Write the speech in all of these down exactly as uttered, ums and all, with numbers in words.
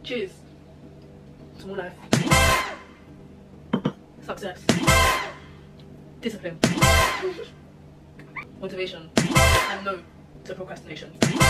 Cheers to more life, success, discipline, motivation, and no to procrastination.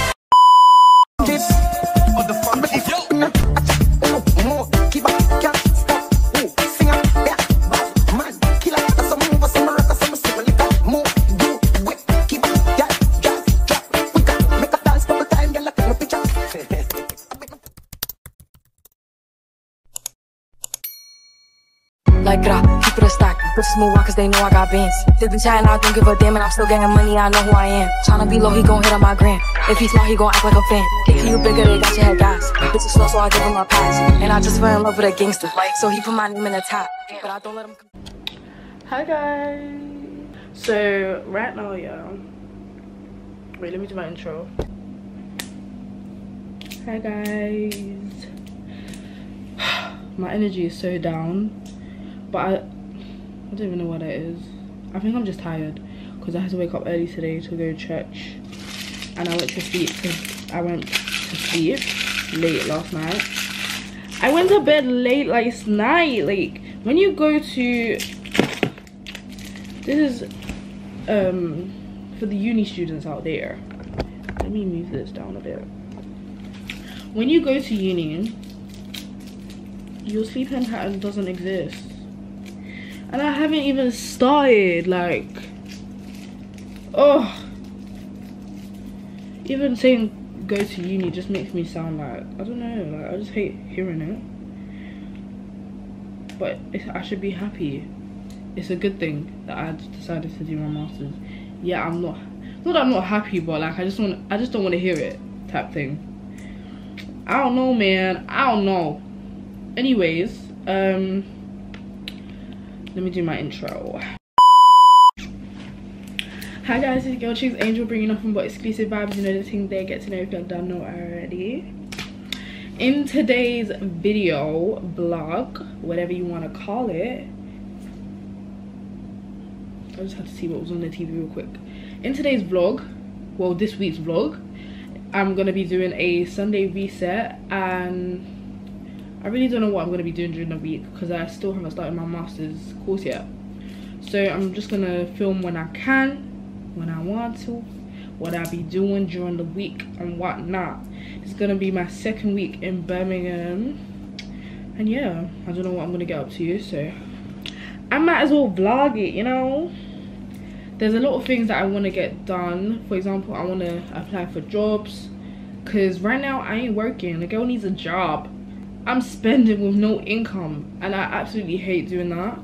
Like grah, keep it a stack. Bitches move on cause they know I got bands. They been chatting, I don't give a damn, and I'm still getting money, I know who I am. Tryna be low, he gon' hit on my gram. If he smart, he gon' act like a fan. If you bigger, they got your head gas. Bitches slow, so I give him a pass. And I just fell in love with a gangster, so he put my name in the top. But I don't let him. Hi guys. So right now, yeah. Wait, let me do my intro. Hi guys. My energy is so down. But I, I don't even know what that is. I think I'm just tired because I had to wake up early today to go to church, and I went to sleep because I went to sleep late last night. I went to bed late last night. Like when you go to, this is um for the uni students out there. Let me move this down a bit. When you go to uni, your sleeping pattern doesn't exist. And I haven't even started, like, oh, even saying go to uni just makes me sound like, I don't know, like, I just hate hearing it. But it's, I should be happy. It's a good thing that I decided to do my masters. Yeah, I'm not, not that I'm not happy, but like, I just want, I just don't want to hear it, type thing. I don't know, man, I don't know. Anyways, um, let me do my intro. Hi guys, it's your girl Chigzzangel, bringing nothing but exclusive vibes. You know the thing there, get to know if you don't know already. In today's video, vlog, whatever you want to call it. I just had to see what was on the T V real quick. In today's vlog, well this week's vlog, I'm going to be doing a Sunday reset, and I really don't know what I'm going to be doing during the week because I still haven't started my master's course yet. So I'm just going to film when I can, when I want to, what I'll be doing during the week and whatnot. It's going to be my second week in Birmingham. And yeah, I don't know what I'm going to get up to, so I might as well vlog it, you know. There's a lot of things that I want to get done. For example, I want to apply for jobs because right now I ain't working. The girl needs a job. I'm spending with no income, and I absolutely hate doing that.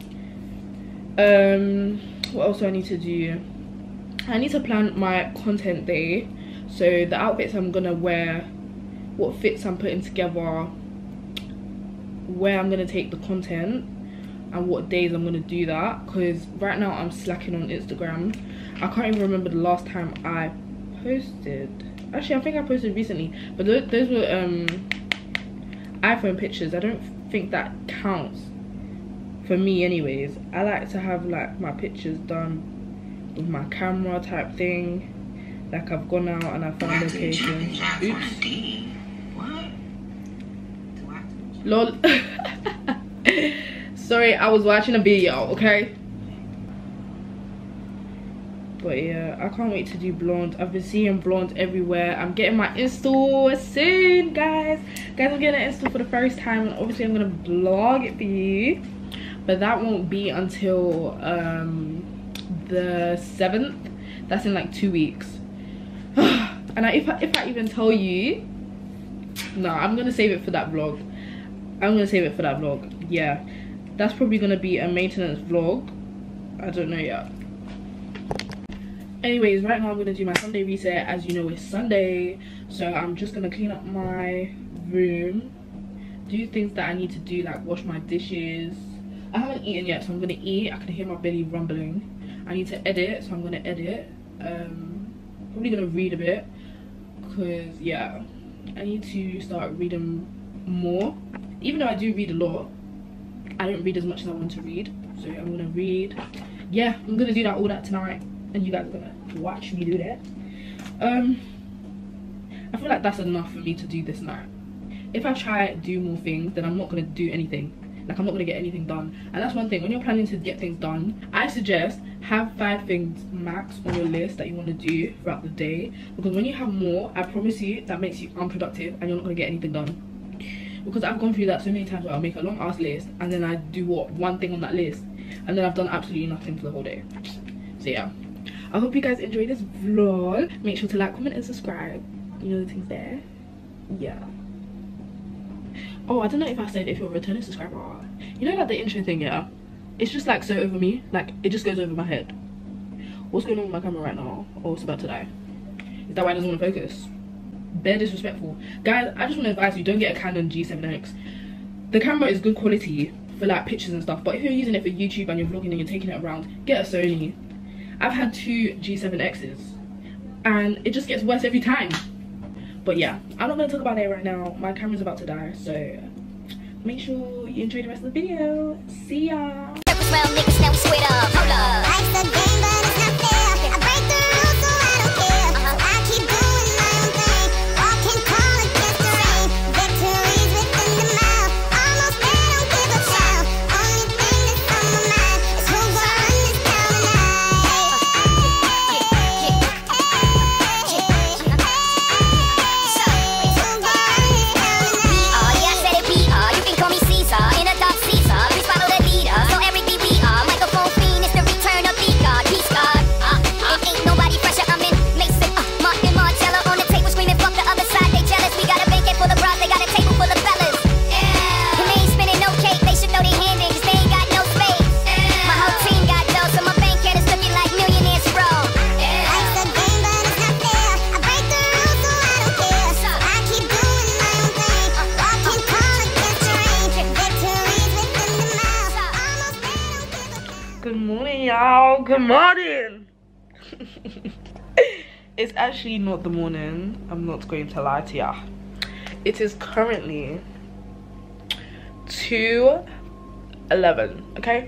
Um, what else do I need to do? I need to plan my content day. So the outfits I'm gonna wear, what fits I'm putting together, where I'm gonna take the content, and what days I'm gonna do that. Because right now I'm slacking on Instagram. I can't even remember the last time I posted. Actually, I think I posted recently, but th those were um. iPhone pictures. I don't think that counts for me anyways. I like to have like my pictures done with my camera type thing, like I've gone out and I found location. Oops. What? Lol. Sorry, I was watching a video, okay? But yeah, I can't wait to do blonde. I've been seeing blonde everywhere. I'm getting my install soon, guys. Guys, I'm getting an install for the first time, and obviously I'm gonna vlog it for you. But that won't be until um, the seventh. That's in like two weeks. And I, if I, if I even tell you, no, I'm gonna save it for that vlog. I'm gonna save it for that vlog. Yeah, that's probably gonna be a maintenance vlog. I don't know yet. Anyways, right now I'm gonna do my Sunday reset. As you know, it's Sunday, so I'm just gonna clean up my room, do things that I need to do, like wash my dishes. I haven't eaten yet, so I'm gonna eat. I can hear my belly rumbling. I need to edit, so I'm gonna edit. Um, probably gonna read a bit, because yeah, I need to start reading more. Even though I do read a lot, I don't read as much as I want to read. So I'm gonna read. Yeah, I'm gonna do that all that tonight, and you guys are gonna watch me do that. Um, I feel like that's enough for me to do this night. if I try to do more things, then I'm not going to do anything. Like, I'm not going to get anything done. And that's one thing, when you're planning to get things done, I suggest have five things max on your list that you want to do throughout the day. Because when you have more, I promise you, that makes you unproductive and you're not going to get anything done. Because I've gone through that so many times where I'll make a long ass list and then I do what, one thing on that list, and then I've done absolutely nothing for the whole day. So yeah, I hope you guys enjoyed this vlog. Make sure to like, comment and subscribe. You know the things there. Yeah. Oh, I don't know if I said if you're a returning subscriber. You know, like the intro thing, yeah, it's just like so over me, like it just goes over my head. What's going on with my camera right now? Oh, it's about to die. Is that why it doesn't want to focus? Bare disrespectful. Guys, I just want to advise you, don't get a Canon G seven X. The camera is good quality for like pictures and stuff, but if you're using it for YouTube and you're vlogging and you're taking it around, get a Sony. I've had two G seven X's and it just gets worse every time. But yeah, I'm not going to talk about it right now. My camera's about to die, so make sure you enjoy the rest of the video. See ya. Good morning, y'all. Good morning. It's actually not the morning. I'm not going to lie to ya. It is currently two eleven. Okay.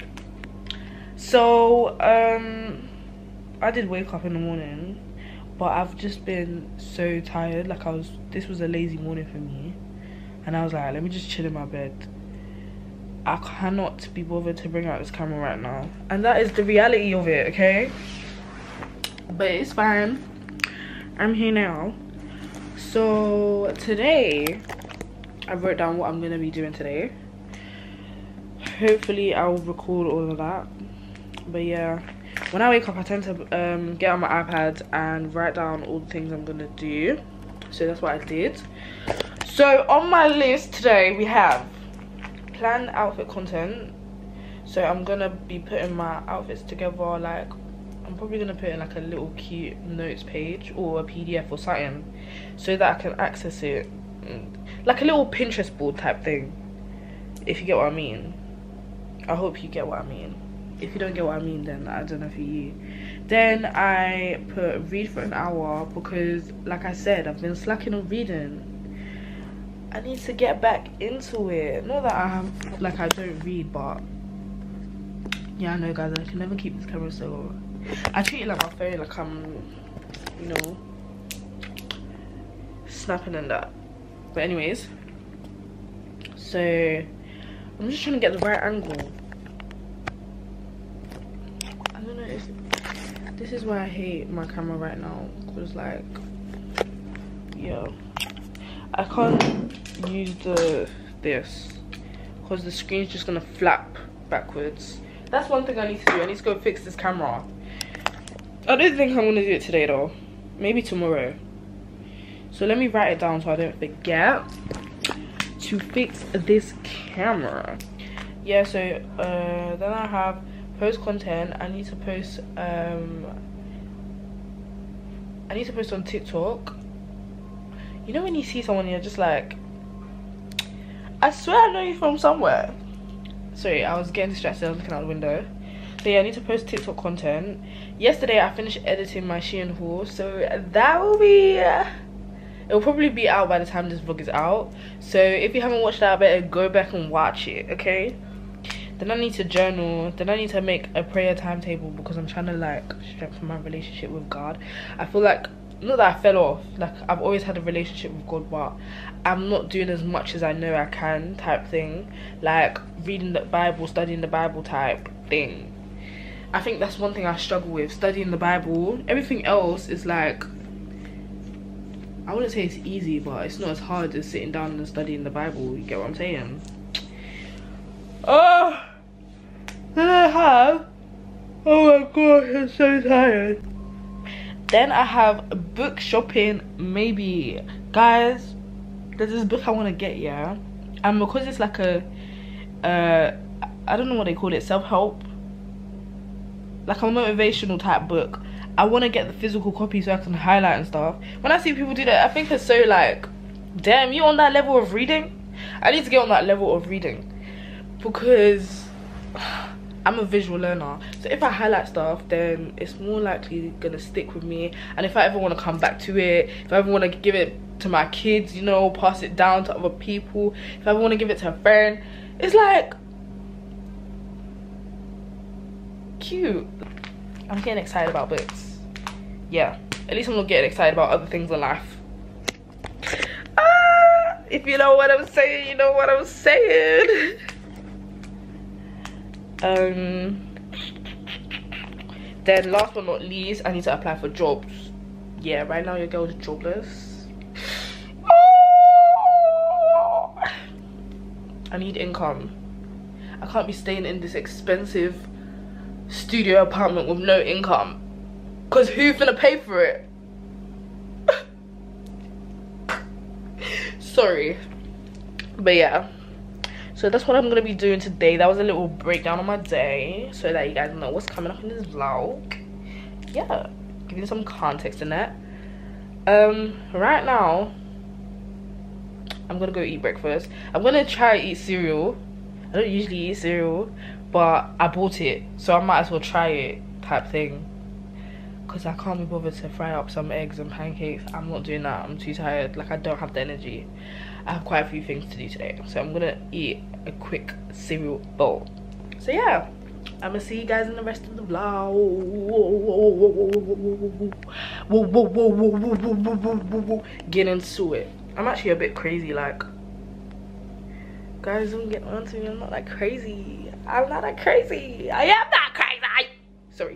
So um, I did wake up in the morning, but I've just been so tired. Like I was. This was a lazy morning for me, and I was like, let me just chill in my bed. I cannot be bothered to bring out this camera right now, and that is the reality of it, okay? But it's fine. I'm here now. So today I wrote down what I'm gonna be doing today. Hopefully I'll record all of that. But yeah, when I wake up I tend to um get on my iPad and write down all the things I'm gonna do. So that's what I did. So on my list today we have plan outfit content. So I'm gonna be putting my outfits together. Like I'm probably gonna put in like a little cute notes page or a P D F or something, so that I can access it, like a little Pinterest board type thing, if you get what I mean. I hope you get what I mean. If you don't get what I mean, then I don't know for you. Then I put read for an hour, because like I said, I've been slacking on reading. I need to get back into it. Not that I have, like I don't read, but yeah, I know guys, I can never keep this camera so. I treat it like my phone, like I'm, you know, snapping and that. But anyways, so I'm just trying to get the right angle. I don't know if this is why I hate my camera right now, because like, yo, I can't use the this because the screen's just gonna flap backwards. That's one thing I need to do. I need to go fix this camera. I don't think I'm gonna do it today though. Maybe tomorrow. So let me write it down so I don't forget to fix this camera. Yeah, so uh, then I have post content. I need to post um I need to post on TikTok. You know when you see someone, you're just like, I swear I know you from somewhere. Sorry, I was getting distracted. I was looking out the window. So yeah, I need to post TikTok content. Yesterday I finished editing my Shein haul, so that will be uh, it will probably be out by the time this vlog is out. So if you haven't watched that, I better go back and watch it, okay? Then I need to journal. Then I need to make a prayer timetable, because I'm trying to like strengthen my relationship with God. I feel like not that I fell off, like I've always had a relationship with God, but I'm not doing as much as I know I can type thing, like reading the Bible, studying the Bible type thing. I think that's one thing I struggle with, studying the Bible. Everything else is like, I wouldn't say it's easy, but it's not as hard as sitting down and studying the Bible. You get what I'm saying? Oh, then I have, oh my gosh, I'm so tired. Then I have book shopping, maybe. Guys, there's this book I want to get, yeah? And because it's like a, uh, I don't know what they call it, self-help? Like a motivational type book. I want to get the physical copy so I can highlight and stuff. When I see people do that, I think it's so like, damn, you on that level of reading? I need to get on that level of reading. Because I'm a visual learner, so if I highlight stuff, then it's more likely gonna stick with me. And if I ever want to come back to it, if I ever want to give it to my kids, you know, pass it down to other people, if I ever want to give it to a friend, it's like cute. I'm getting excited about books. Yeah, at least I'm not getting excited about other things in life. Ah, if you know what I'm saying, you know what I'm saying. Um, then last but not least, I need to apply for jobs. Yeah, right now your girl is jobless. Oh! I need income. I can't be staying in this expensive studio apartment with no income. Cause who's gonna pay for it? Sorry. But yeah. So that's what I'm gonna be doing today. That was a little breakdown on my day, so that you guys know what's coming up in this vlog. Yeah, giving some context in that. Um, right now, I'm gonna go eat breakfast. I'm gonna try to eat cereal. I don't usually eat cereal, but I bought it, so I might as well try it type thing. Cause I can't be bothered to fry up some eggs and pancakes. I'm not doing that. I'm too tired. Like I don't have the energy. I have quite a few things to do today, so I'm gonna eat a quick cereal bowl. So yeah, I'm gonna see you guys in the rest of the vlog. Get into it. I'm actually a bit crazy, like, guys, don't get onto me. I'm not that crazy. I'm not that crazy. I am not crazy. Sorry.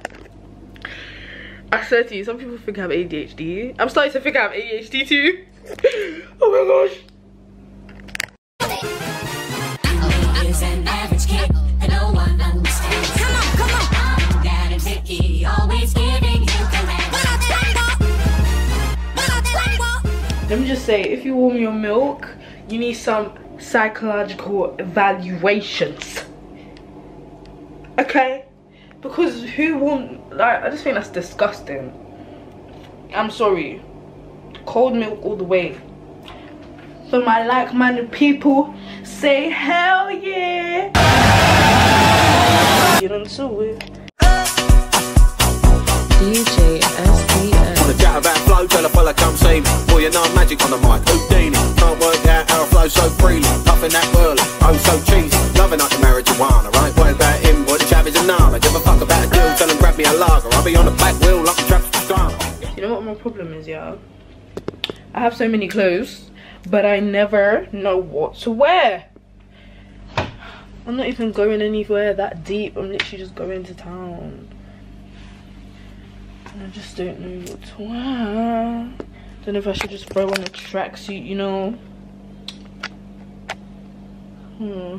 I swear to you, some people think I have A D H D. I'm starting to think I have A D H D too. Oh my gosh. Is an average kid and no one understands. Come on, come on. I'm Dad and Vicky, always giving you commands. Let me just say, if you warm your milk, you need some psychological evaluations. Okay? Because who won't, like, I just think that's disgusting. I'm sorry. Cold milk all the way. For my like-minded people, say hell yeah. Get into it. D J S D S. Wanna chat about flow, tell a fella come see me. Boy, you know I'm magic on the mic, Houdini. Can't work out how I flow so freely. Puffing that whirly, oh so cheesy. Loving up the marijuana, right? What about him, boy, the chap is a nana. Give a fuck about a deal, tell him grab me a lager. I'll be on the back wheel like a trap's drama. You know what my problem is, yeah? I have so many clothes, but I never know what to wear. I'm not even going anywhere that deep. I'm literally just going to town. And I just don't know what to wear. Don't know if I should just throw on a tracksuit, you know. Hmm.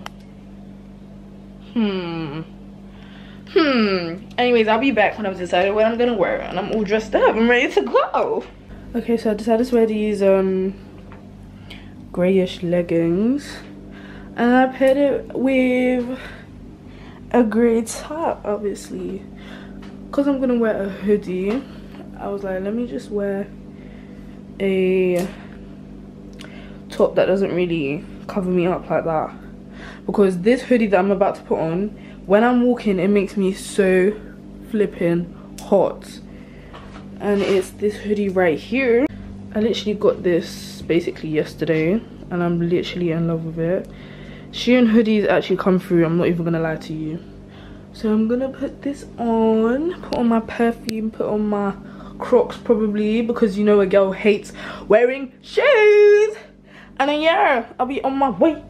Hmm. Hmm. Anyways, I'll be back when I've decided what I'm gonna wear and I'm all dressed up. I'm ready to go. Okay, so I decided to wear these um grayish leggings. And I paired it with a grey top, obviously. Because I'm gonna wear a hoodie, I was like, let me just wear a top that doesn't really cover me up like that. Because this hoodie that I'm about to put on, when I'm walking, it makes me so flipping hot. And it's this hoodie right here. I literally got this basically yesterday, and I'm literally in love with it. Shein hoodies actually come through, I'm not even gonna lie to you. So I'm gonna put this on, put on my perfume, put on my Crocs probably, because you know a girl hates wearing shoes. And then yeah, I'll be on my way.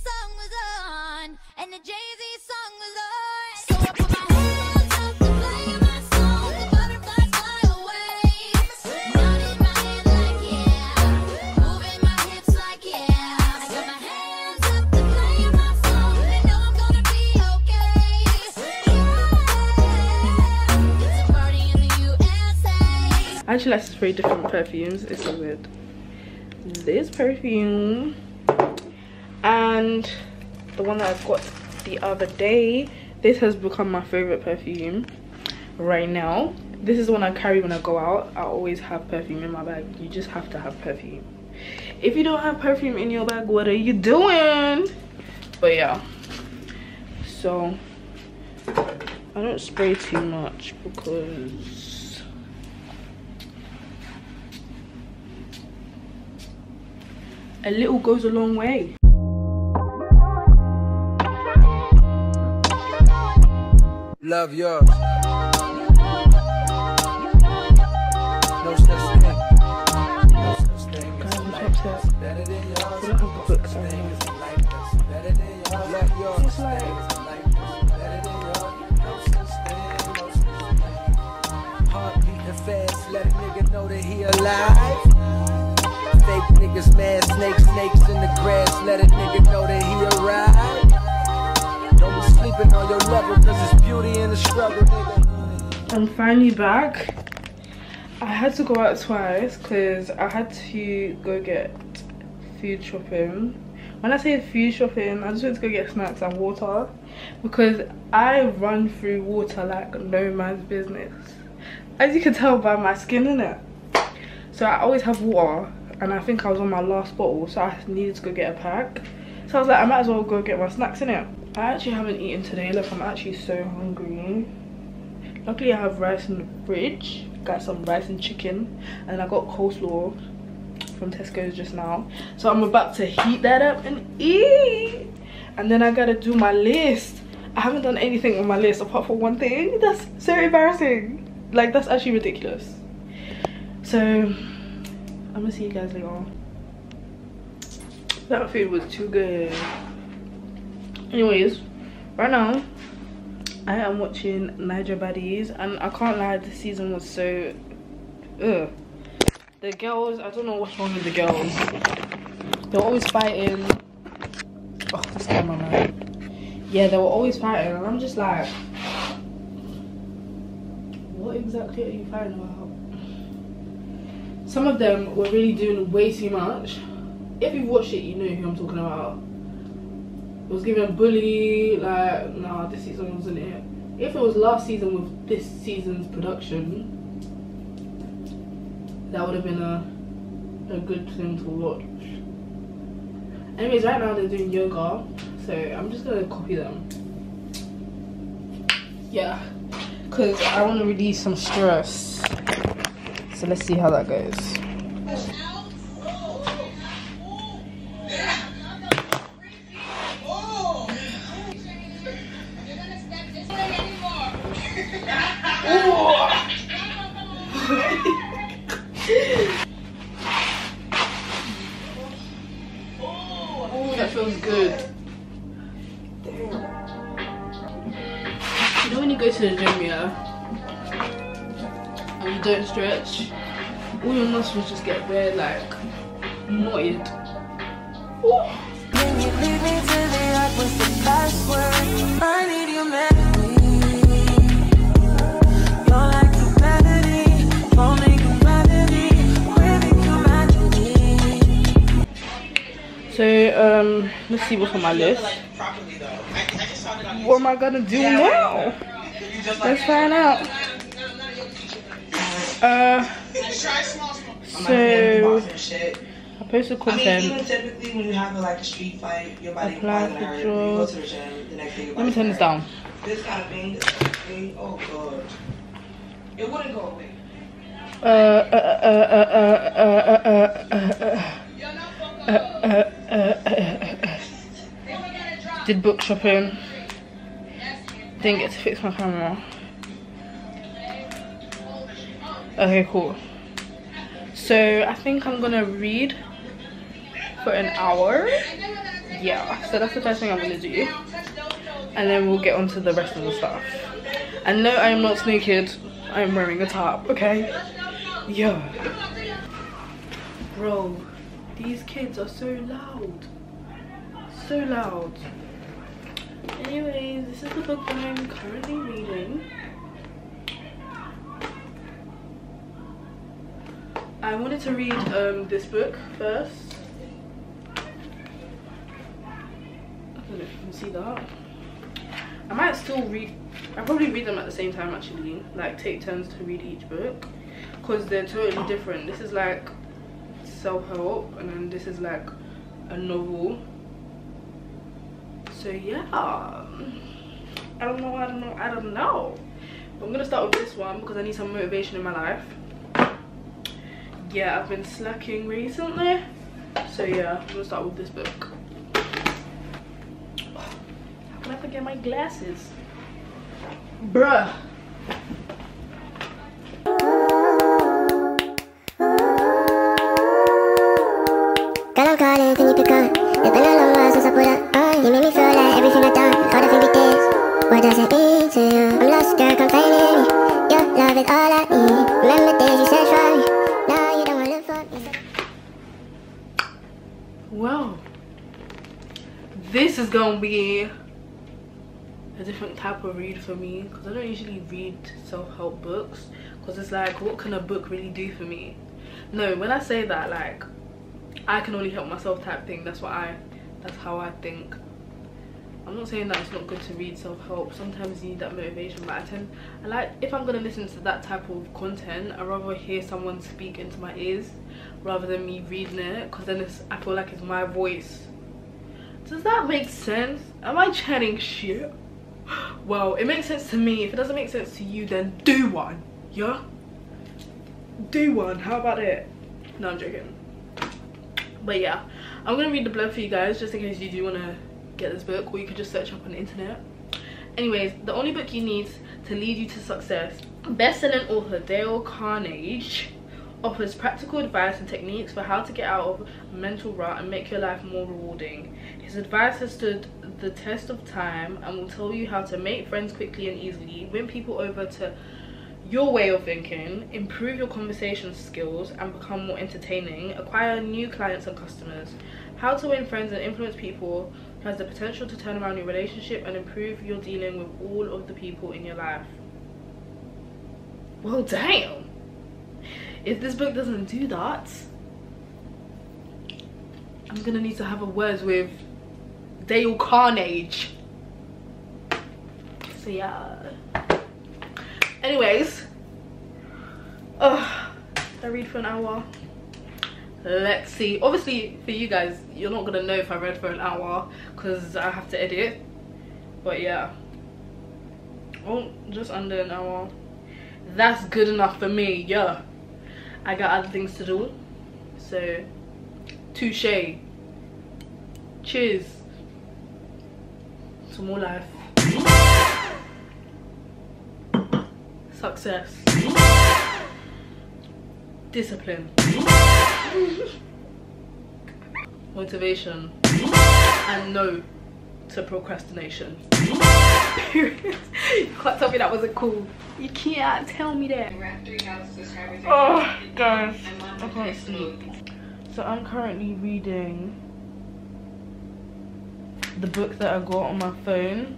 I actually like this very different perfumes. It's so weird. This perfume and the one that I got the other day. This has become my favorite perfume right now. This is the one I carry when I go out. I always have perfume in my bag. You just have to have perfume. If you don't have perfume in your bag, what are you doing? But yeah, so I don't spray too much because a little goes a long way. Love yours. No such thing. No such thing. Guys, I'm so upset. Better than yours. I don't have the book, so I don't know. Better than yours. Love yours. It's like better than yours. No such thing. No such thing. Heart beating fast. Let a nigga know that he alive. Fake niggas, mad snakes, snakes in the grass. Let a nigga know that he arrived. Don't be sleeping on your lover, cause it's beauty in the struggle, nigga. I'm finally back. I had to go out twice because I had to go get food shopping. When I say food shopping, I just went to go get snacks and water, because I run through water like no man's business. As you can tell by my skin, innit? So I always have water. And I think I was on my last bottle, so I needed to go get a pack. So I was like, I might as well go get my snacks in it. I actually haven't eaten today. Look, I'm actually so hungry. Luckily I have rice in the fridge. Got some rice and chicken, and I got coleslaw from Tesco's just now. So I'm about to heat that up and eat. And then I gotta do my list. I haven't done anything on my list apart from one thing. That's so embarrassing. Like, that's actually ridiculous. So I'm gonna see you guys later on. That food was too good. Anyways, right now I am watching Niger Baddies, and I can't lie, this season was so ugh. The girls, I don't know what's wrong with the girls. They were always fighting. Oh, this camera, man. Yeah, they were always fighting, and I'm just like, what exactly are you fighting about? Some of them were really doing way too much. If you've watched it, you know who I'm talking about. It was giving bully, like, nah, this season wasn't it. If it was last season with this season's production, that would have been a, a good thing to watch. Anyways, right now they're doing yoga, so I'm just gonna copy them. Yeah, because I want to release some stress. So let's see how that goes. Oh, that feels good. Damn. You know when you go to the gym, yeah? And you don't stretch, all your muscles just get very like knotted. Ooh. When you lead me to the earth with the last word, I need your melody. You're like the melody, falling in melody, breathing your majesty. So um, let's see what's on my list. What am I gonna do now? Let's find out. Uh, so I posted content. I mean, even typically when you have like a street fight, your body apply for jobs. You go to the gym, the next day your Let me turn this down. This kind of thing, this kind of thing, oh god, it wouldn't go away. Uh, uh, uh, uh, uh, uh, uh, uh, uh, uh, uh, did book shopping. Didn't get to fix my camera. Okay, cool. So I think I'm gonna read for an hour. Yeah, so that's the first thing I'm gonna do, and then we'll get on to the rest of the stuff. And no, I am not naked. I am wearing a top, okay? Yeah. Bro, these kids are so loud. So loud. Anyways, this is the book that I'm currently reading. I wanted to read um, this book first. I don't know if you can see that. I might still read, I'll probably read them at the same time actually. Like take turns to read each book. Because they're totally different. This is like self-help and then this is like a novel. So yeah. I don't know, I don't know, I don't know. But I'm gonna start with this one because I need some motivation in my life. Yeah, I've been slacking recently, so yeah, I'm gonna start with this book. Oh, how can I forget my glasses, bruh? Girl, I'm calling, can you pick up? It's been a long while since I put up on. You made me feel like everything I've done, all the things we did. What does it mean to you? I'm lost, girl, come find me. Your love is all I need. Remember days you searched for me. Now you don't want to look for me. Well, this is gonna be a different type of read for me because I don't usually read self-help books because it's like, what can a book really do for me? No, when I say that, like, I can only help myself type thing. That's what I, that's how I think. I'm not saying that it's not good to read self-help. Sometimes you need that motivation, but I tend, I like, if I'm gonna listen to that type of content, I'd rather hear someone speak into my ears rather than me reading it, because then it's, I feel like it's my voice. Does that make sense? Am I chatting shit? Well, it makes sense to me. If it doesn't make sense to you, then do one, yeah? Do one, how about it? No, I'm joking. But yeah, I'm gonna read the blurb for you guys just in case you do want to get this book, or you could just search up on the internet. Anyways, the only book you need to lead you to success. Best-selling author Dale Carnegie offers practical advice and techniques for how to get out of a mental rut and make your life more rewarding. His advice has stood the test of time and will tell you how to make friends quickly and easily, win people over to your way of thinking, improve your conversation skills and become more entertaining, acquire new clients and customers. How to win friends and influence people has the potential to turn around your relationship and improve your dealing with all of the people in your life. Well, damn. If this book doesn't do that, I'm gonna need to have a word with Dale Carnegie. So yeah. Anyways, oh, I read for an hour. Let's see. Obviously, for you guys, you're not gonna know if I read for an hour because I have to edit. But yeah, oh, just under an hour. That's good enough for me. Yeah, I got other things to do. So, touche. Cheers to more life. Success. Discipline. Motivation. And no to procrastination. Period. You can't tell me that wasn't cool. You can't tell me that. Oh, guys, I can't sleep. So I'm currently reading the book that I got on my phone.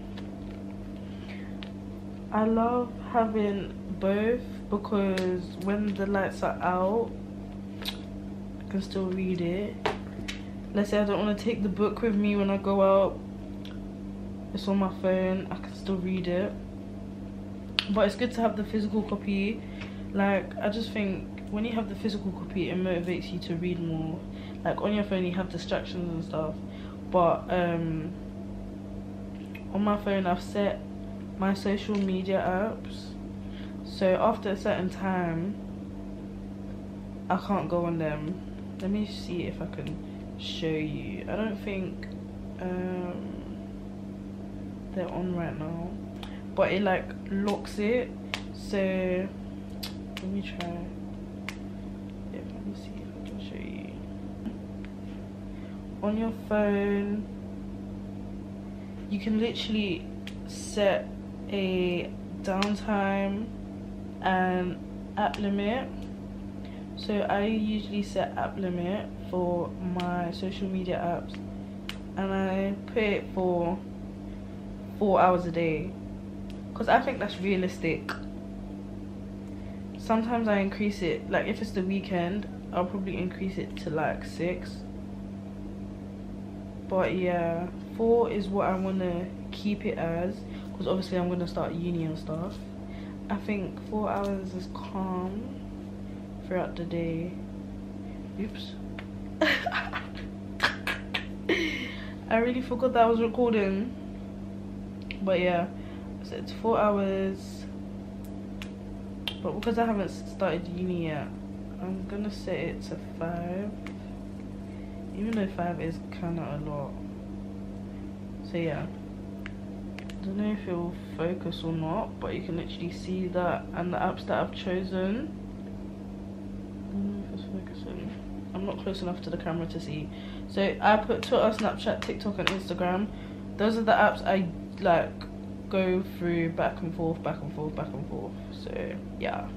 I love having both because when the lights are out, I can still read it. Let's say I don't want to take the book with me when I go out, it's on my phone, I can still read it. But it's good to have the physical copy. Like, I just think when you have the physical copy, it motivates you to read more. Like, on your phone you have distractions and stuff, but um on my phone I've set my social media apps, so after a certain time I can't go on them. Let me see if I can show you. I don't think um they're on right now, but it like locks it. So let me try. Yeah, let me see if I can show you. On your phone, you can literally set a downtime and app limit. So I usually set app limit for my social media apps, and I put it for four hours a day because I think that's realistic. Sometimes I increase it, like if it's the weekend I'll probably increase it to like six, but yeah, four is what I want to keep it as, because obviously I'm going to start uni and stuff. I think four hours is calm throughout the day. Oops. I really forgot that I was recording. But yeah, so it's four hours. But because I haven't started uni yet, I'm gonna set it to five. Even though five is kind of a lot. So yeah. I don't know if it will focus or not, but you can literally see that, and the apps that I've chosen. I don't know if it's focusing. I'm not close enough to the camera to see. So I put Twitter, Snapchat, TikTok and Instagram. Those are the apps I like go through back and forth, back and forth, back and forth. So yeah.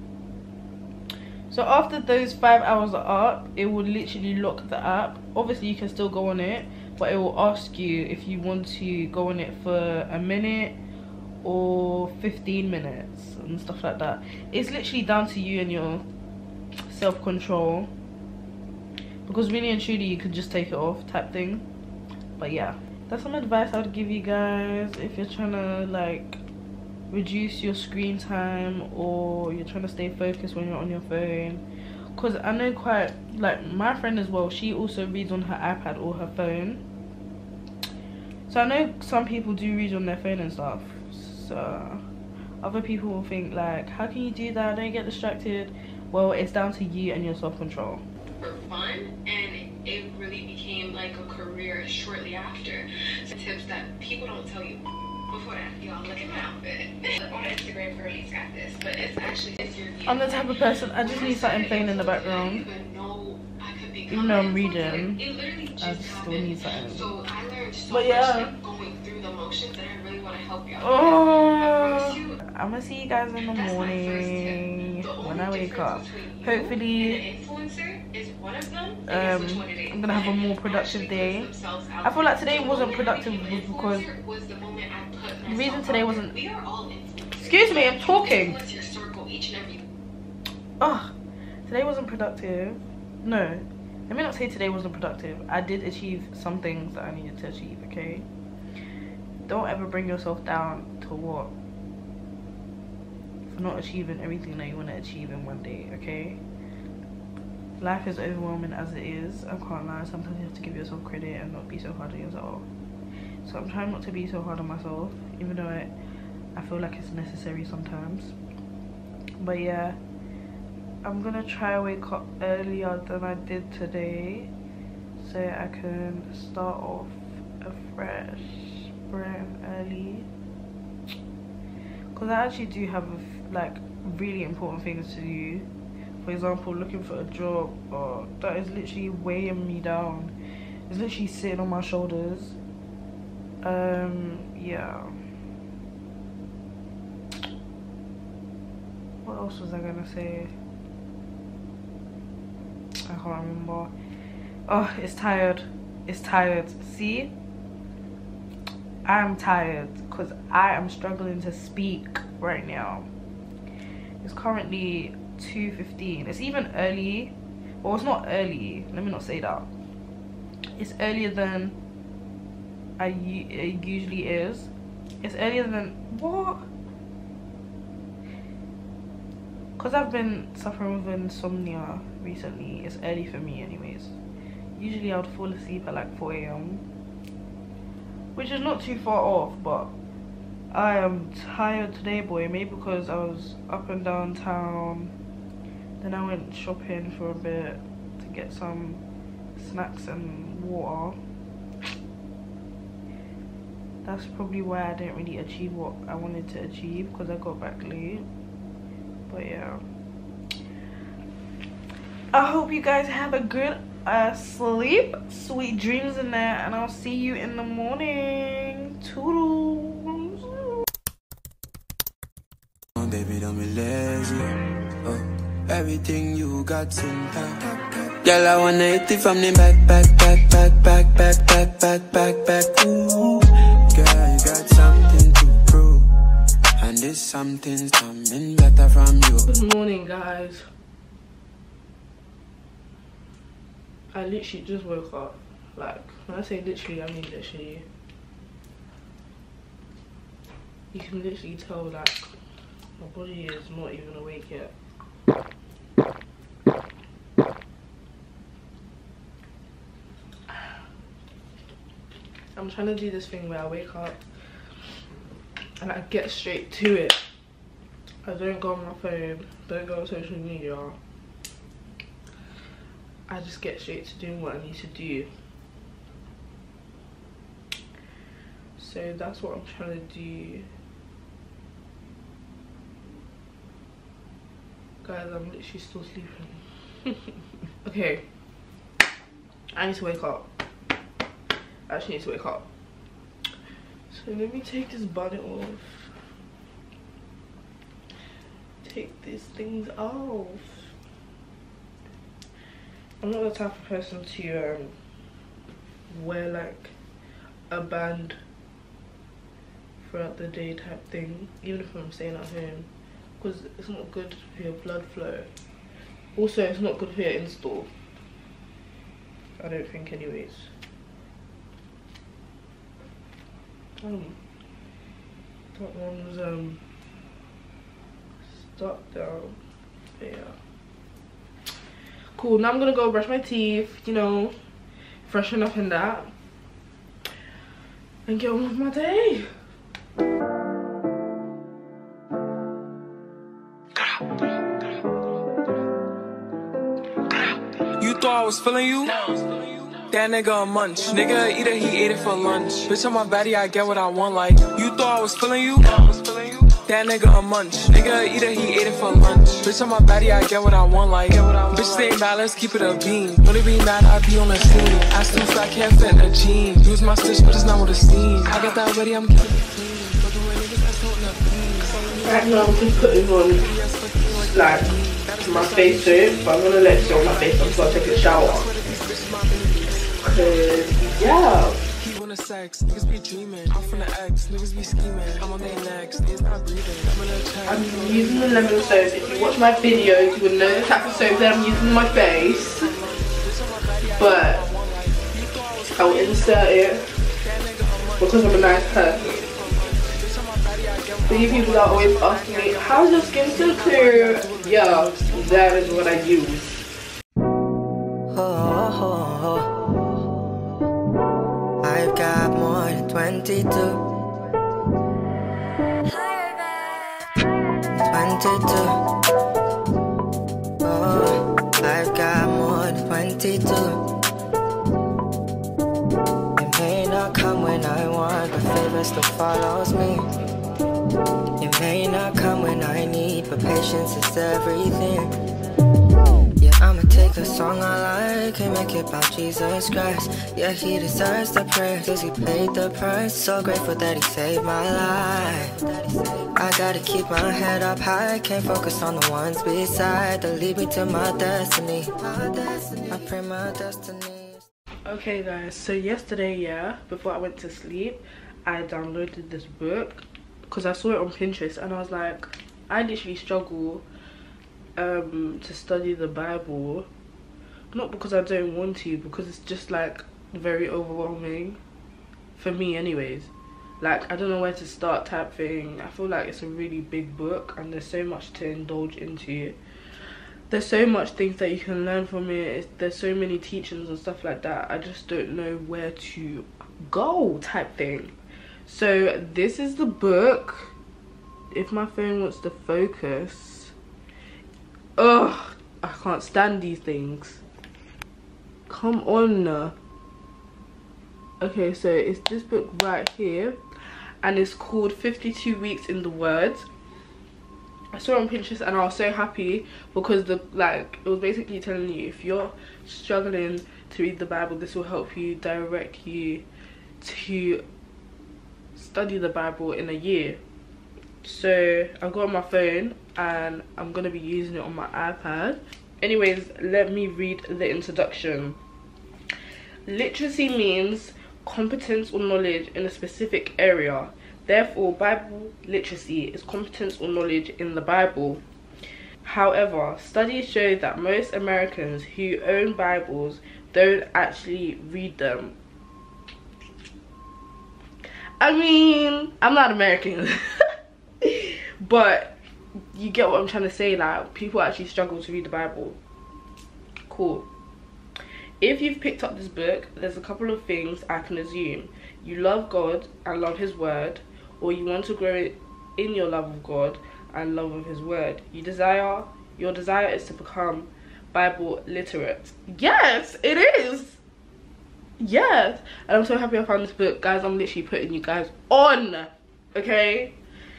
So after those five hours are up, it will literally lock the app. Obviously you can still go on it, but it will ask you if you want to go on it for a minute or fifteen minutes and stuff like that. It's literally down to you and your self-control, because really and truly you could just take it off type thing. But yeah, that's some advice I would give you guys if you're trying to like reduce your screen time, or you're trying to stay focused when you're on your phone. Because I know quite, like my friend as well, she also reads on her iPad or her phone. So I know some people do read on their phone and stuff. So other people will think like, how can you do that? Don't get distracted. Well, it's down to you and your self-control. For fun, and it really became like a career shortly after. Some tips that people don't tell you before that. Y'all, look at my outfit. On Instagram, Pearlie's got this, but it's actually it's your view. I'm the type of person, I just need something playing in the background. Even though I'm reading, I still need something. So I learned so but yeah. much like, going through the motions, and I really want to help y'all. Oh, I'm gonna see you guys in the morning when I wake up. Hopefully, um, I'm gonna have a more productive day. I feel like today wasn't productive because the reason today wasn't. Excuse me, I'm talking. Oh, today wasn't productive. No, let me not say today wasn't productive. I did achieve some things that I needed to achieve. Okay, don't ever bring yourself down to what for not achieving everything that you want to achieve in one day. Okay, life is overwhelming as it is. I can't lie. Sometimes you have to give yourself credit and not be so hard on yourself. So I'm trying not to be so hard on myself, even though I, I feel like it's necessary sometimes. But yeah, I'm gonna try wake up earlier than I did today, so I can start off a fresh, bright and early. Because I actually do have a, like really important things to do. For example, looking for a job. Oh, that is literally weighing me down. It's literally sitting on my shoulders. Um, yeah. What else was I gonna say? I can't remember. Oh, it's tired. It's tired. See? I am tired because I am struggling to speak right now. It's currently two fifteen. It's even early. Well, it's not early. Let me not say that. It's earlier than I it usually is. It's earlier than what? Because I've been suffering with insomnia recently. It's early for me anyways. Usually I would fall asleep at like four A M, which is not too far off, but I am tired today, boy. Maybe because I was up and down town, then I went shopping for a bit to get some snacks and water. That's probably why I didn't really achieve what I wanted to achieve, because I got back late. But yeah, I hope you guys have a good uh, sleep, sweet dreams in there, and I'll see you in the morning. Toodles. Oh, baby, don't be lazy. Oh, everything you got in back. Girl, I wanna hit it from the back, back, back, back, back, back, back, back, back, back. Ooh, girl, you got something to prove, and this something's coming better from you. Good morning, guys. I literally just woke up. Like, when I say literally, I mean literally. You can literally tell, like, my body is not even awake yet. I'm trying to do this thing where I wake up and I get straight to it. I don't go on my phone, don't go on social media. I just get straight to doing what I need to do. So that's what I'm trying to do. Guys, I'm literally still sleeping. Okay. I need to wake up. I actually need to wake up. So let me take this bonnet off. Take these things off. I'm not the type of person to um, wear like a band throughout the day type thing, even if I'm staying at home, because it's not good for your blood flow. Also, it's not good for your install. I don't think, anyways. Um, that one's um stuck down. But yeah. Cool, now I'm gonna go brush my teeth, you know, freshen up in that, and get on with my day. You thought I was feeling you? That nigga a munch. Nigga eat it, he ate it for lunch. Bitch on my body, I get what I want. Like, you thought I was feeling you? That nigga a munch. Nigga eat it, he ate it for lunch. Bitch on my body, I get what I want. Like, bitch stay mad, let's keep it a beam. When it be mad, I be on the scene. Ass too fat, can't fit in a jean. Use my stitch, but it's not what it seems. I got that ready, I'm keeping it clean. But the way niggas, that's holding up clean. Right now, I'm just putting on like my face soap, but I'm gonna let it go on my face until I take a shower. Cause yeah. Sex, niggas be dreaming. I'm from the X, niggas be scheming. I'm on their next, niggas not breathing. I'm in a check. I'm using the lemon soap. If you watch my videos, you would know the type of soap that I'm using on my face. But I will insert it because I'm a nice person. But you people are always asking me, how's your skin so clear? Yeah, that is what I use. I've got more than twenty-two. twenty-two. Oh, I've got more than twenty-two. It may not come when I want, but favor still follows me. It may not come when I need, but patience is everything. Yeah, I'ma take the song I like and make it about Jesus Christ. Yeah, he deserves the praise, cause he paid the price. So grateful that he saved my life. I gotta keep my head up high, can't focus on the ones beside that lead me to my destiny. I pray my destiny. Okay guys, so yesterday, yeah, before I went to sleep, I downloaded this book because I saw it on Pinterest and I was like, I literally struggle um to study the Bible, not because I don't want to, because it's just like very overwhelming for me anyways. Like, I don't know where to start type thing. I feel like it's a really big book and there's so much to indulge into. There's so much things that you can learn from it. It's, there's so many teachings and stuff like that. I just don't know where to go type thing. So this is the book. If my phone wants to focus. Ugh, I can't stand these things. Come on. Okay, so it's this book right here, and it's called fifty-two Weeks in the Word. I saw it on Pinterest and I was so happy because the like it was basically telling you if you're struggling to read the Bible, this will help you direct you to study the Bible in a year. So I've got it on my phone and I'm gonna be using it on my iPad. Anyways, let me read the introduction. Literacy means competence or knowledge in a specific area. Therefore, Bible literacy is competence or knowledge in the Bible. However, studies show that most Americans who own Bibles don't actually read them. I mean, I'm not American, but you get what I'm trying to say. Like, people actually struggle to read the Bible. Cool. If you've picked up this book, there's a couple of things I can assume. You love God and love his word, or you want to grow in your love of God and love of his word. You desire, your desire is to become Bible literate. Yes, it is. Yes. And I'm so happy I found this book. Guys, I'm literally putting you guys on. Okay?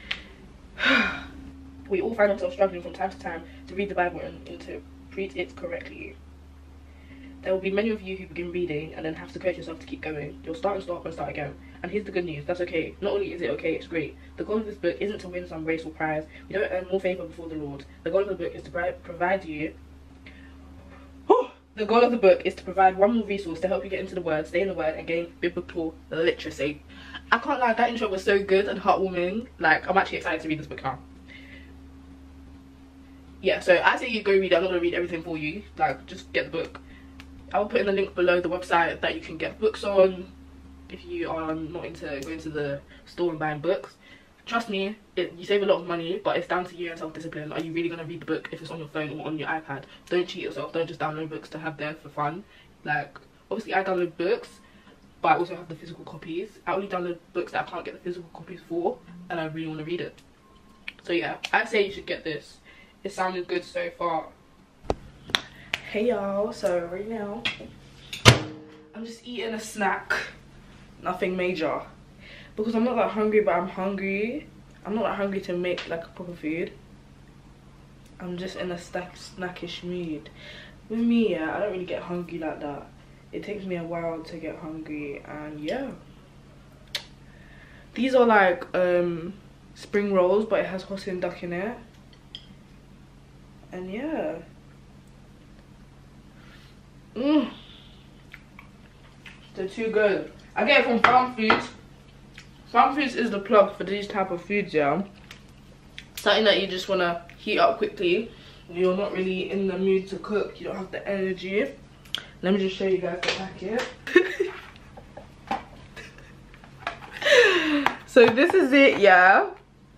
We all find ourselves struggling from time to time to read the Bible and interpret it correctly. There will be many of you who begin reading and then have to coach yourself to keep going. You'll start and stop and start again. And here's the good news, that's okay. Not only is it okay, it's great. The goal of this book isn't to win some race or prize. We don't earn more favour before the Lord. The goal of the book is to provide you... The goal of the book is to provide one more resource to help you get into the word, stay in the word, and gain biblical literacy. I can't lie, that intro was so good and heartwarming. Like, I'm actually excited to read this book now. Yeah, so I say you go read it. I'm not going to read everything for you. Like, just get the book. I will put in the link below the website that you can get books on if you are not into going to the store and buying books. Trust me, it, you save a lot of money, but it's down to you and self-discipline. Are you really going to read the book if it's on your phone or on your iPad? Don't cheat yourself. Don't just download books to have there for fun. Like, obviously I download books, but I also have the physical copies. I only download books that I can't get the physical copies for, and I really want to read it. So yeah, I say you should get this. It sounded good so far. Hey y'all, so right now I'm just eating a snack, nothing major, because I'm not that hungry, but I'm hungry. I'm not that hungry to make like a proper food. I'm just in a snack snackish mood. With me, yeah, I don't really get hungry like that. It takes me a while to get hungry, and yeah. These are like um spring rolls, but it has Hossin duck in it, and yeah. Mmm, they're too good. I get it from Farm Foods. Farm Foods is the plug for these type of foods, yeah. Something that you just want to heat up quickly. You're not really in the mood to cook. You don't have the energy. Let me just show you guys the packet. So this is it, yeah.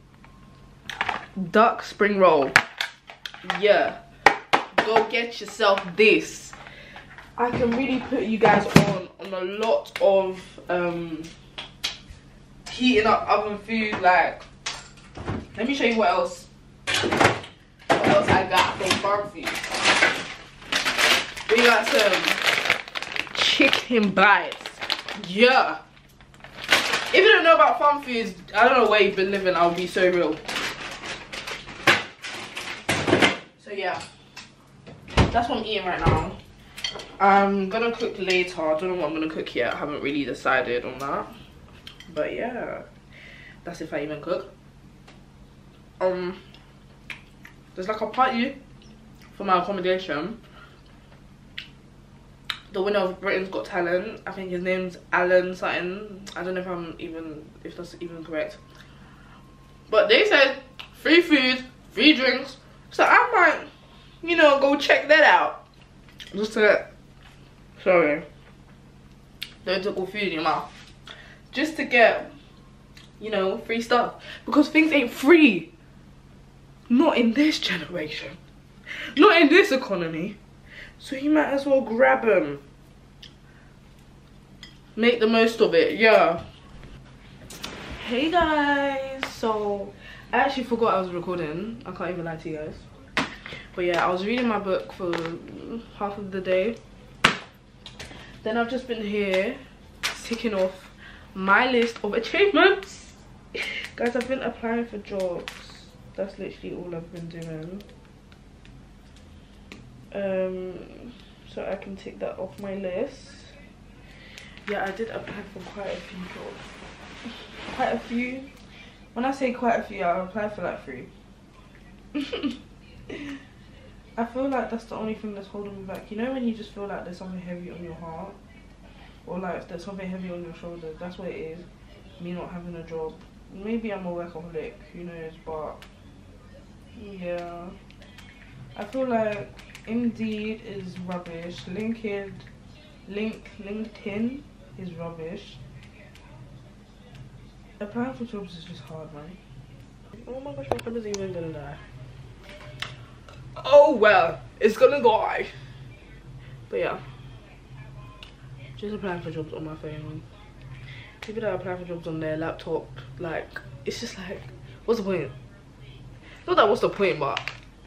Duck spring roll. Yeah. Go get yourself this. I can really put you guys on on a lot of um, heating up oven food. Like, let me show you what else. What else I got from Farm Foods. We got some chicken bites. Yeah. If you don't know about Farm Foods, I don't know where you've been living. I'll be so real. So yeah, that's what I'm eating right now. I'm gonna cook later. I don't know what I'm gonna cook yet. I haven't really decided on that. But yeah, that's if I even cook. Um, there's like a party for my accommodation. The winner of Britain's Got Talent. I think his name's Alan something. I don't know if I'm even if that's even correct. But they said free food, free drinks. So I might, you know, go check that out. Just to sorry, don't put all food in your mouth. Just to get, you know, free stuff. Because things ain't free. Not in this generation. Not in this economy. So you might as well grab them. Make the most of it, yeah. Hey guys. So, I actually forgot I was recording. I can't even lie to you guys. But yeah, I was reading my book for half of the day. Then I've just been here ticking off my list of achievements. Guys, I've been applying for jobs. that's literally all I've been doing. Um, so I can take that off my list. Yeah, I did apply for quite a few jobs. Quite a few. When I say quite a few, I applied for like three. I feel like that's the only thing that's holding me back. You know when you just feel like there's something heavy on your heart? Or like there's something heavy on your shoulders? That's what it is. Me not having a job. Maybe I'm a workaholic, who knows, but yeah. I feel like Indeed is rubbish. LinkedIn, Link, LinkedIn is rubbish. Applying for jobs is just hard, man. Oh my gosh, my phone is even gonna die. Oh well, it's gonna die. But yeah, just applying for jobs on my phone. People that apply for jobs on their laptop, like, it's just like, what's the point? Not that what's the point, but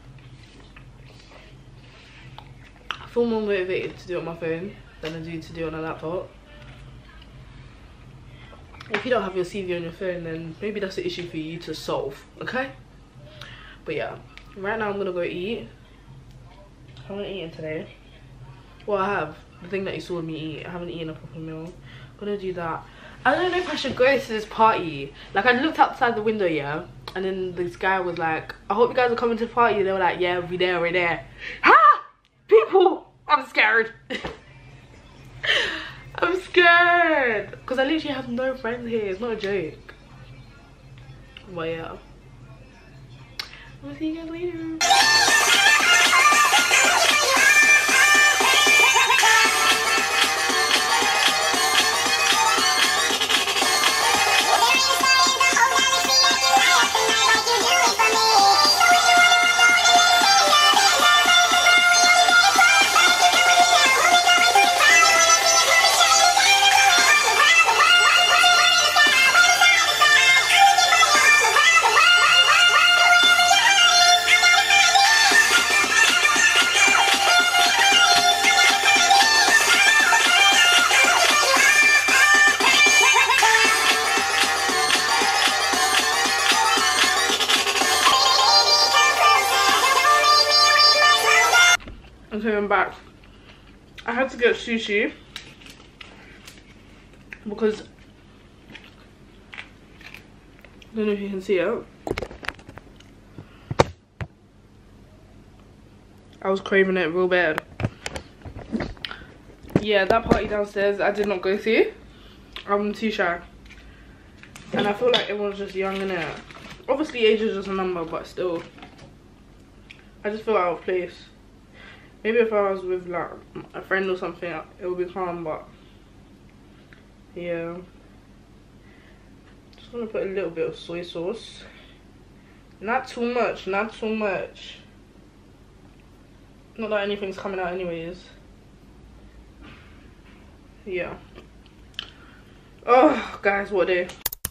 I feel more motivated to do it on my phone than I do to do it on a laptop. If you don't have your C V on your phone, then maybe that's the issue for you to solve, okay? But yeah, right now I'm gonna go eat. I haven't eaten today. Well, I have. The thing that you saw me eat. I haven't eaten a proper meal. I'm gonna do that. I don't know if I should go to this party. Like, I looked outside the window, yeah, and then this guy was like, I hope you guys are coming to the party. They were like, yeah, we're there, we're there. Ha! People! I'm scared. I'm scared. Because I literally have no friends here. It's not a joke. But yeah. I'll see you guys later. Okay, I'm back. I had to get sushi because I don't know if you can see it. I was craving it real bad. Yeah, that party downstairs I did not go to. I'm too shy. And I feel like everyone's just young in it. Obviously age is just a number, but still. I just feel out of place. Maybe if I was with like a friend or something, it would be calm, but yeah. Just gonna put a little bit of soy sauce. Not too much, not too much. Not that anything's coming out anyways. Yeah. Oh, guys, what a day.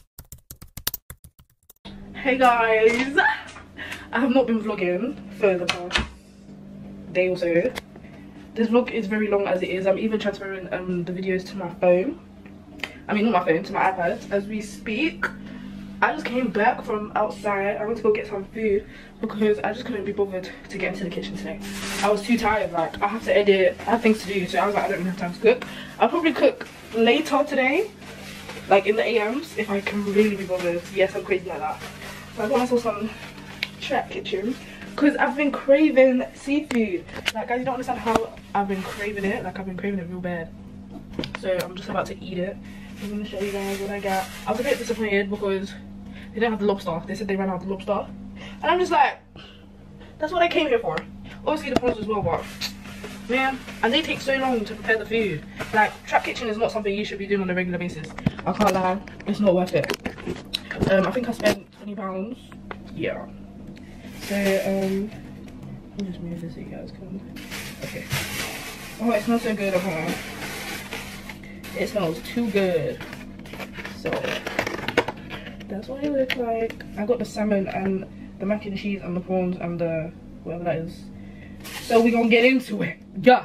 Hey guys. I have not been vlogging for the past day or so. This vlog is very long as it is. I'm even transferring um the videos to my phone. I mean, not my phone, to my iPad as we speak. I just came back from outside. I went to go get some food because I just couldn't be bothered to get into the kitchen today. I was too tired. Like, I have to edit, I have things to do, so I was like, I don't even have time to cook. I'll probably cook later today, like in the A Ms, if I can really be bothered. Yes, I'm crazy like that. So I got myself some trap kitchen because I've been craving seafood. Like, guys, you don't understand how I've been craving it. Like, I've been craving it real bad. So I'm just about to eat it. I'm gonna show you guys what I got. I was a bit disappointed because they didn't have the lobster. They said they ran out of the lobster. And I'm just like, that's what I came here for. Obviously the prawns as well, but man, and they take so long to prepare the food. Like, trap kitchen is not something you should be doing on a regular basis. I can't lie, it's not worth it. Um, I think I spent twenty pounds. Yeah. So, um, let me just move this so you guys can. Okay. Oh, it smells so good, okay. It smells too good. So, that's what it looks like. I got the salmon and the mac and cheese and the prawns and the whatever that is. So we're gonna get into it. Yeah.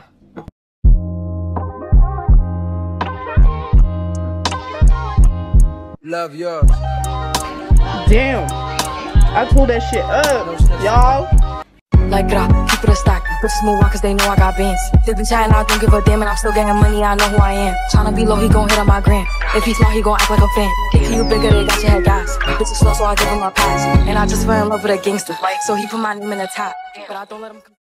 Love yours. Damn. I tore that shit up, y'all. Like grab, keep it a stack. Bitches move on cause they know I got bands. They been chatting, I don't give a damn, and I'm still getting money, I know who I am. Tryna be low, he gon' hit on my gram. If he smart, he gon' act like a fan. Thinking you bigger, they got your head gas. Bitches slow, so I give him a pass. And I just fell in love with a gangster, so he put my name in the top. But I don't let him